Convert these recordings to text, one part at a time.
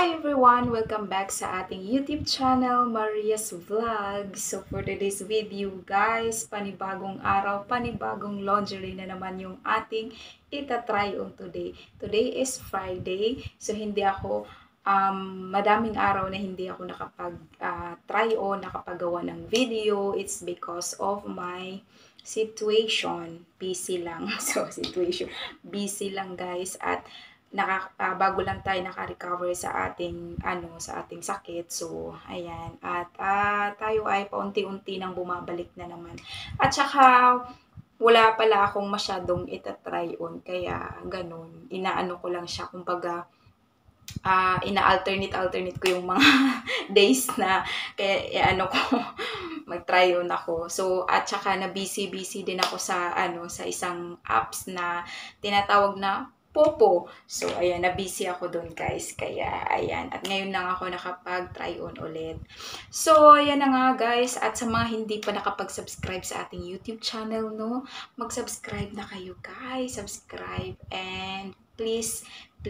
Hi everyone! Welcome back sa ating YouTube channel, Maria's Vlog. So for today's video guys, panibagong araw, panibagong lingerie na naman yung ating itatry on today. Today is Friday, so hindi ako, madaming araw na hindi ako nakapag-try on, nakapagawa ng video. It's because of my situation. Busy lang. So situation, busy lang guys at bago lang tayo naka-recover sa ating sakit. So ayan, at tayo ay paunti-unti nang bumabalik na naman. At saka wala pala akong masyadong itatry on, kaya ganun, inaano ko lang siya, kumbaga ina-alternate ko yung mga days na kaya ano ko mag-try on ako. So at saka na busy din ako sa sa isang apps na tinatawag na Popo. So ayan, na busy ako doon guys. Kaya ayan, at ngayon lang ako nakapag-try on ulit. So ayan na nga guys, at sa mga hindi pa nakapag-subscribe sa ating YouTube channel, no, mag-subscribe na kayo guys. Subscribe, and please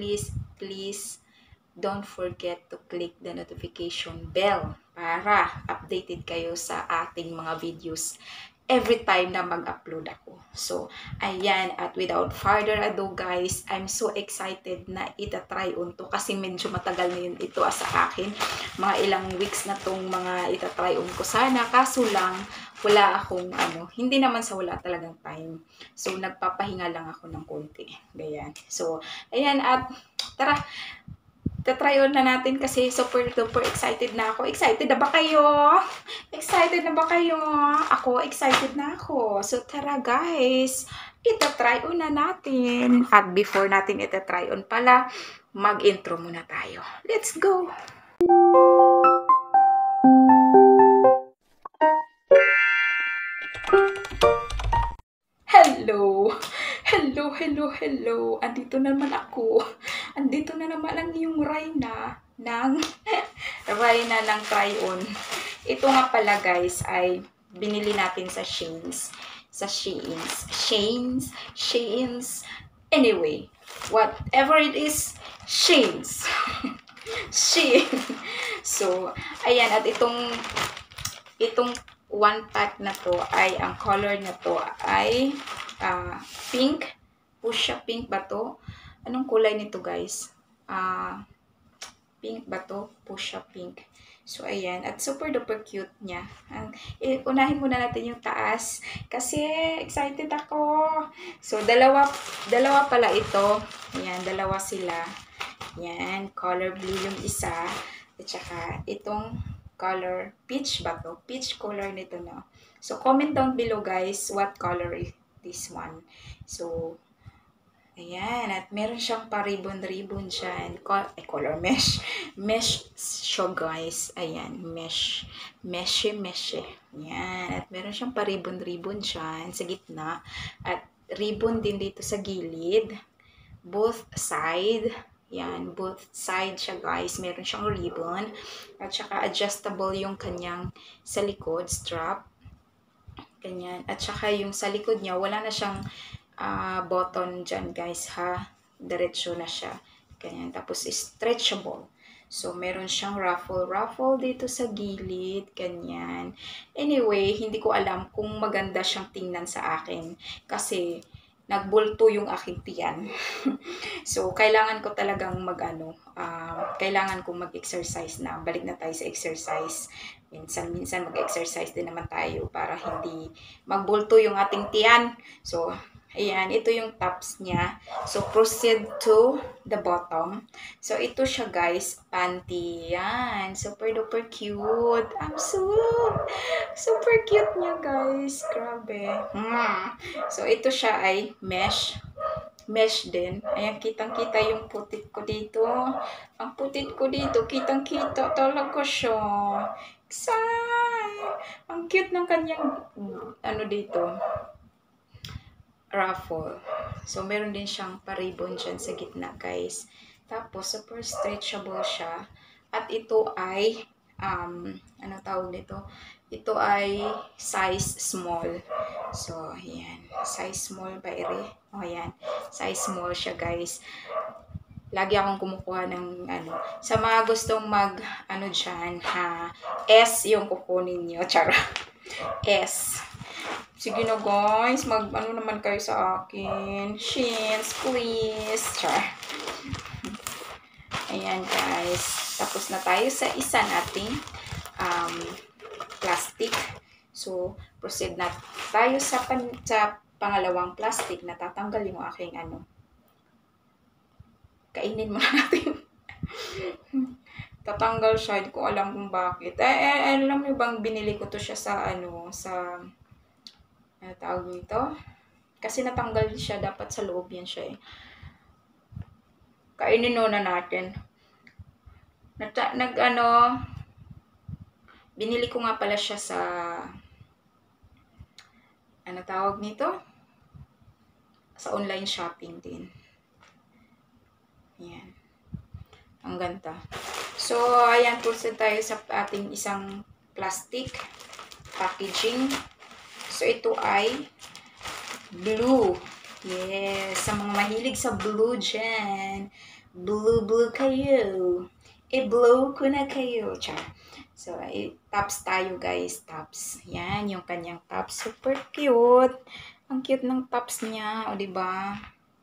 don't forget to click the notification bell para updated kayo sa ating mga videos every time na mag-upload ako. So, ayan, at without further ado guys, I'm so excited na itatry on to kasi medyo matagal na yun ito sa akin. Mga ilang weeks na tong mga itatry on ko sana, kaso lang wala akong hindi naman sa wala talagang time. So, nagpapahinga lang ako ng konti. Ganyan. So, ayan, at tara, try on na natin kasi super excited na ako. Excited na ba kayo? Excited na ba kayo? Ako, excited na ako. So, tara guys, itatry on na natin. At before natin itatry on pala, mag-intro muna tayo. Let's go! Hello. Andito na naman ako. Andito na naman ang iyong Reyna ng Reyna ng try-on. Ito nga pala guys ay binili natin sa Sheins. Anyway, whatever it is, Sheins. Shein. So, ayan, at itong one pack na to ay, ang color na to ay pink. Fuchsia pink ba to? Anong kulay nito guys? Pink ba to? Fuchsia pink. So ayan, at super duper cute niya. Unahin muna natin yung taas kasi excited ako. So dalawa pala ito. Ayan, dalawa sila. Ayan, color blue yung isa. At saka itong color peach ba to? Peach color nito na. So comment down below guys what color is this one. So ayan, at meron siyang pa-ribbon dyan. Color mesh. Mesh siya guys. Ayan, mesh. Meshy. Ayan, at meron siyang pa-ribbon dyan sa gitna. At ribbon din dito sa gilid. Both side. Ayan, both side siya guys. Meron siyang ribbon. At saka adjustable yung kanyang sa likod, strap. Ganyan. At saka yung sa likod niya, wala na siyang button dyan guys ha. Diretso na siya. Ganyan. Tapos stretchable. So, meron siyang ruffle dito sa gilid. Ganyan. Anyway, hindi ko alam kung maganda siyang tingnan sa akin. Kasi, nagbulto yung aking tiyan. So, kailangan ko talagang kailangan kong mag-exercise na. Balik na tayo sa exercise. Minsan mag-exercise din naman tayo para hindi magbulto yung ating tiyan. So, ayan, ito yung tops niya. So, proceed to the bottom. So, ito siya guys, panty. Yan, super duper cute. Super cute niya guys. Grabe. So, ito siya ay mesh din. Ayan, kitang-kita yung putit ko dito. Ang putit ko dito, kitang-kita talaga siya. Ang cute ng kanyang, dito, ruffle. So, meron din siyang pa-ribbon dyan sa gitna, guys. Tapos, super stretchable siya. At ito ay, ano tawag nito? Ito ay size small. So, ayan. Size small ba, ere? O, ayan. Size small siya, guys. lagi akong kumukuha ng ano. Sa mga gustong mag, ano dyan, ha, S yung kukunin nyo. Char. S. Sige na guys, mag, ano naman kayo sa akin. Shins, please. Char. Ayan guys. Tapos na tayo sa isa nating plastic. So, proceed na tayo sa pangalawang plastic na tatanggal yung aking ano. Kainin muna natin. Tatanggal siya. Hindi ko alam kung bakit. Alam mo bang binili ko to siya sa ano, sa, ano tawag nito? Kasi natanggal siya. Dapat sa loob yan siya eh. Kainin muna natin. Binili ko nga pala siya sa, ano tawag nito? Sa online shopping din. Ayan. Ang ganda. So, ayan, proceed tayo sa ating isang plastic packaging. So, ito ay blue. Yes, sa mga mahilig sa blue dyan. Blue kayo. I-blow ko na kayo. Char. So, tops tayo guys. Tops. Yan, yung kanyang tops. Super cute. Ang cute ng tops niya. O, diba?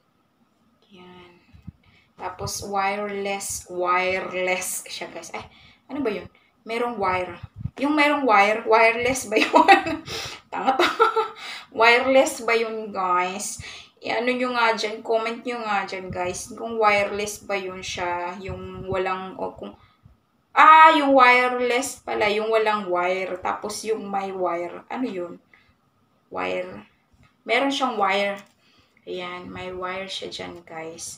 Yan. Tapos, wireless siya guys. Ay, ano ba yun? Merong wire. Yung merong wire, wireless ba yun? Tanga to. Wireless ba yun guys? Ano nyo nga dyan, comment nyo nga dyan guys, kung wireless ba yun siya, yung walang, o kung, yung wireless pala, yung walang wire, tapos yung may wire, ano yun? Wire. Meron siyang wire. Ayan, may wire siya dyan guys.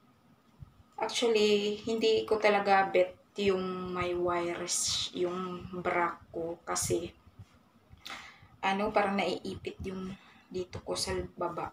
Actually, hindi ko talaga bet yung may wires, yung bra ko, kasi, ano, parang naiipit yung dito ko sa baba.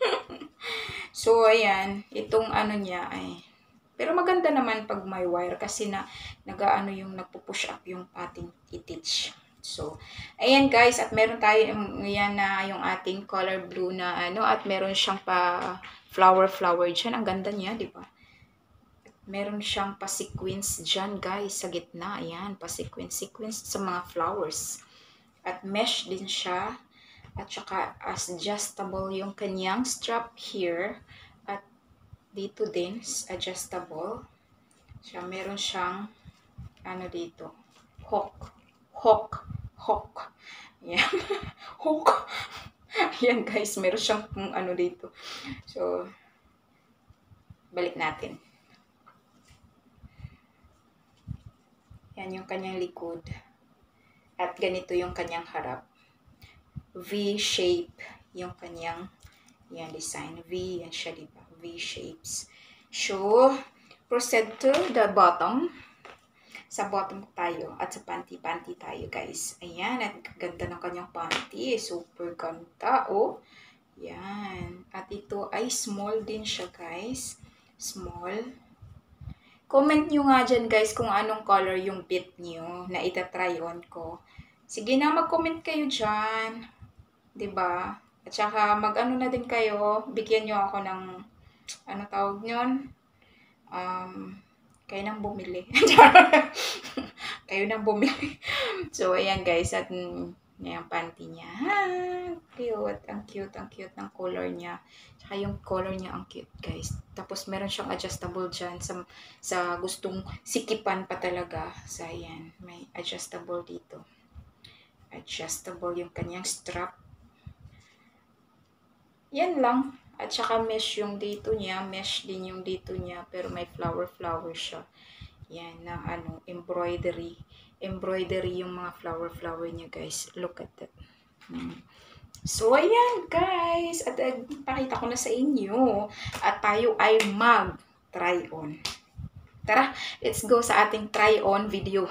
So, ayan, itong ano niya ay, pero maganda naman pag may wire kasi nag-ano yung nagpo-push up yung ating itich. So, ayan guys, at meron tayo yan na yung ating color blue na ano, at meron siyang pa flower dyan. Ang ganda niya, di ba? Meron siyang pa-sequence dyan guys, sa gitna. Ayan, pa-sequence sa mga flowers. At mesh din siya. At saka adjustable yung kanyang strap here. At dito din, adjustable. So, meron siyang, ano dito, hook. Ayan, hook. Ayan guys, meron siyang, ano dito. So, balik natin. Yan yung kanyang likod. At ganito yung kanyang harap. V-shape yung kanyang yan design. V, yan siya, diba? V-shapes. So, proceed to the bottom. Sa bottom tayo at sa panty tayo, guys. Ayan, at ganda ng kanyang panty. Super ganda, oh. Yan. At ito ay small din siya, guys. Small. Comment nyo nga dyan, guys, kung anong color yung bit nyo na itatry on ko. Sige na, mag-comment kayo dyan. 'Di ba? At saka mag-ano na din kayo, bigyan niyo ako ng ano tawag niyon? Kayo nang bumili. Kayo nang bumili. So ayan guys, at yung panty niya. Cute. Ang cute ng color niya. Saka yung color niya ang cute, guys. Tapos meron siyang adjustable dyan sa gustong sikipan pa talaga. So ayan, may adjustable dito. Adjustable yung kanyang strap. Yan lang. At saka mesh yung dito niya. Mesh din yung dito niya. Pero may flower siya. Yan na ano, embroidery. Embroidery yung mga flower niya, guys. Look at that. So, ayan, guys. At pakita ko na sa inyo. At tayo ay mag-try on. Tara, let's go sa ating try on video.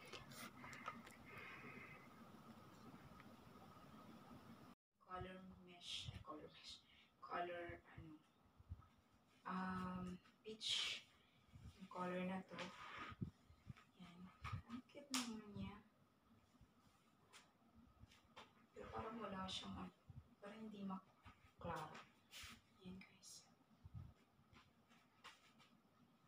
Peach yung color na to. Yan. Ang cute naman niya. Pero parang wala siyang, parang hindi maklaro. Yan guys.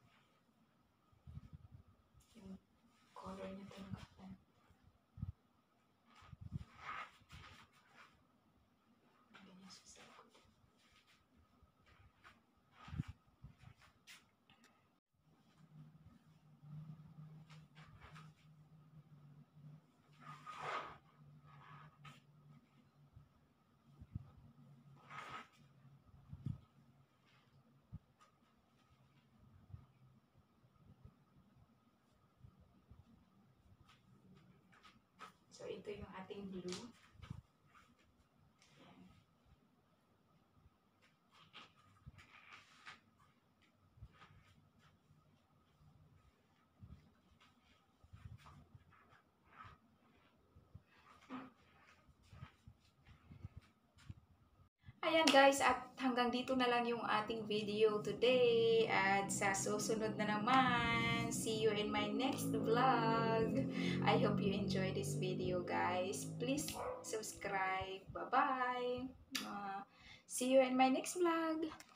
ating blue. Ayan. Ayan guys, at hanggang dito na lang yung ating video today. At sa susunod na naman, see you in my next vlog. I hope you enjoy this video guys. Please subscribe. Bye-bye. See you in my next vlog.